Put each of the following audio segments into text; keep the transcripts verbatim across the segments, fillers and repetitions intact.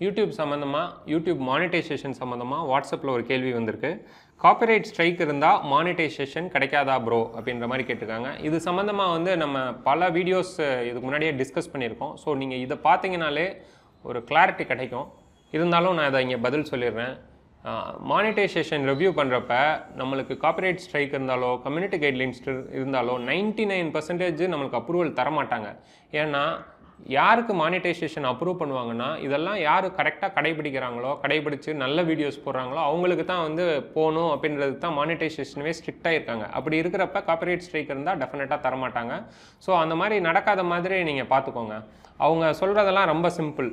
YouTube சம்மந்தமாக YouTube monetisation சம்மந்தமாக வாட்ஸ்அப்பில் ஒரு கேள்வி வந்திருக்கு. காப்பிரைட் ஸ்ட்ரைக் இருந்தால் மானிட்டைசேஷன் கிடைக்காதா ப்ரோ அப்படின்ற மாதிரி கேட்டிருக்காங்க. இது சம்மந்தமாக வந்து நம்ம பல வீடியோஸ் இதுக்கு முன்னாடியே டிஸ்கஸ் பண்ணியிருக்கோம். ஸோ நீங்கள் இதை பார்த்தீங்கனாலே ஒரு கிளாரிட்டி கிடைக்கும். இருந்தாலும் நான் இதை இங்கே பதில் சொல்லிடுறேன். மானிட்டைசேஷன் ரிவ்யூ பண்ணுறப்ப நம்மளுக்கு காப்பிரைட் ஸ்ட்ரைக் இருந்தாலோ கம்யூனிட்டி கைட்லைன்ஸ் இருந்தாலோ நைன்டி நைன் பர்சன்டேஜ் நம்மளுக்கு அப்ரூவல் தரமாட்டாங்க. ஏன்னா யாருக்கு மானிட்டைசேஷன் அப்ரூவ் பண்ணுவாங்கன்னா இதெல்லாம் யார் கரெக்டாக கடைபிடிக்கிறாங்களோ கடைபிடிச்சு நல்ல வீடியோஸ் போடுறாங்களோ அவங்களுக்கு தான் வந்து போகணும் அப்படின்றது தான் மானிட்டைசேஷனவே ஸ்ட்ரிக்டாக இருக்காங்க. அப்படி இருக்கிறப்ப காப்பிரைட் ஸ்ட்ரைக் இருந்தால் டெஃபினட்டாக தரமாட்டாங்க. ஸோ அந்த மாதிரி நடக்காத மாதிரி நீங்கள் பார்த்துக்கோங்க. அவங்க சொல்கிறதெல்லாம் ரொம்ப சிம்பிள்.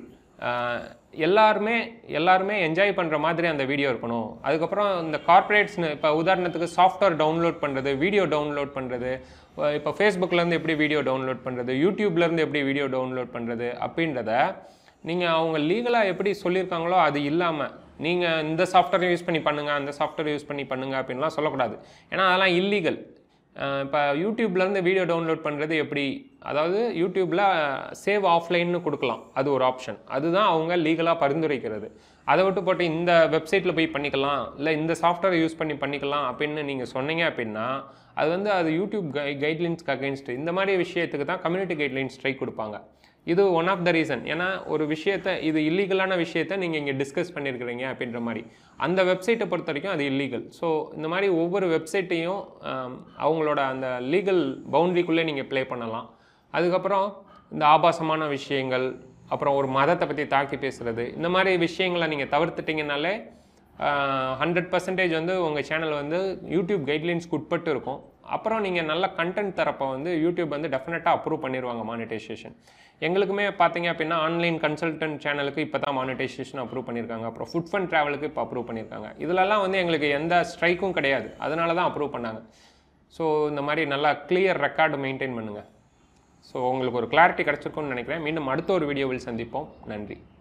எல்லாருமே எல்லாருமே என்ஜாய் பண்ணுற மாதிரி அந்த வீடியோ இருக்கணும். அதுக்கப்புறம் இந்த கார்ப்பரேட்ஸ்னு இப்போ உதாரணத்துக்கு சாஃப்ட்வேர் டவுன்லோட் பண்ணுறது, வீடியோ டவுன்லோட் பண்ணுறது, இப்போ ஃபேஸ்புக்லேருந்து எப்படி வீடியோ டவுன்லோட் பண்ணுறது, யூடியூப்லேருந்து எப்படி வீடியோ டவுன்லோட் பண்ணுறது அப்படின்றத நீங்கள் அவங்க லீகலாக எப்படி சொல்லியிருக்காங்களோ அது இல்லாமல் நீங்கள் இந்த சாஃப்ட்வேர் யூஸ் பண்ணி பண்ணுங்கள் அந்த சாஃப்ட்வேர் யூஸ் பண்ணி பண்ணுங்கள் அப்படின்லாம் சொல்லக்கூடாது. ஏன்னா அதெல்லாம் இல்லீகல். இப்போ யூடியூப்லேருந்து வீடியோ டவுன்லோட் பண்ணுறது எப்படி, அதாவது யூடியூப்பில் சேவ் ஆஃப்லைன்னு கொடுக்கலாம், அது ஒரு ஆப்ஷன். அதுதான் அவங்க லீகலாக பரிந்துரைக்கிறது. அதை விட்டு போட்டு இந்த வெப்சைட்டில் போய் பண்ணிக்கலாம் இல்லை இந்த சாஃப்ட்வேர் யூஸ் பண்ணி பண்ணிக்கலாம் அப்படின்னு நீங்கள் சொன்னீங்க அப்படின்னா அது வந்து அது யூடியூப் கை கைட்லைன்ஸ்க்கு அகெயின்ஸ்ட். இந்த மாதிரி விஷயத்துக்கு தான் கம்யூனிட்டி கைட்லைன்ஸ் ஸ்ட்ரைக் கொடுப்பாங்க. இது ஒன் ஆஃப் த ரீசன். ஏன்னா ஒரு விஷயத்தை இது இல்லீகலான விஷயத்தை நீங்கள் இங்கே டிஸ்கஸ் பண்ணியிருக்கிறீங்க அப்படின்ற மாதிரி அந்த வெப்சைட்டை பொறுத்த வரைக்கும் அது இல்லீகல். ஸோ இந்த மாதிரி ஒவ்வொரு வெப்சைட்டையும் அவங்களோட அந்த லீகல் பவுண்ட்ரிக்குள்ளே நீங்கள் ப்ளே பண்ணலாம். அதுக்கப்புறம் இந்த ஆபாசமான விஷயங்கள், அப்புறம் ஒரு மதத்தை பற்றி தாக்கி பேசுகிறது, இந்த மாதிரி விஷயங்களை நீங்கள் தவிர்த்துட்டிங்கனாலே ஹண்ட்ரட் பர்சன்டேஜ் வந்து உங்கள் சேனல் வந்து யூடியூப் கைட்லைன்ஸ்க்கு உட்பட்டு இருக்கும். அப்புறம் நீங்கள் நல்ல கண்டென்ட் தரப்போ வந்து யூடியூப் வந்து டெஃபினட்டாக அப்ரூவ் பண்ணிடுவாங்க மானிட்டைசேஷன். எங்களுக்குமே பார்த்தீங்க அப்படின்னா ஆன்லைன் கன்சல்டன்ட் சேனலுக்கு இப்போ தான் மானிட்டைசேஷன் அப்ரூவ் பண்ணியிருக்காங்க. அப்புறம் ஃபுட் ஃபண்ட் ட்ராவலுக்கு இப்போ அப்ரூவ் பண்ணியிருக்காங்க. இதிலெல்லாம் வந்து எங்களுக்கு எந்த ஸ்ட்ரைக்கும் கிடையாது, அதனால தான் அப்ரூவ் பண்ணாங்க. ஸோ இந்த மாதிரி நல்லா கிளியர் ரெக்கார்டு மெயின்டைன் பண்ணுங்கள். ஸோ உங்களுக்கு ஒரு கிளாரிட்டி கிடச்சிருக்கும்னு நினைக்கிறேன். மீண்டும் அடுத்த ஒரு வீடியோவில் சந்திப்போம். நன்றி.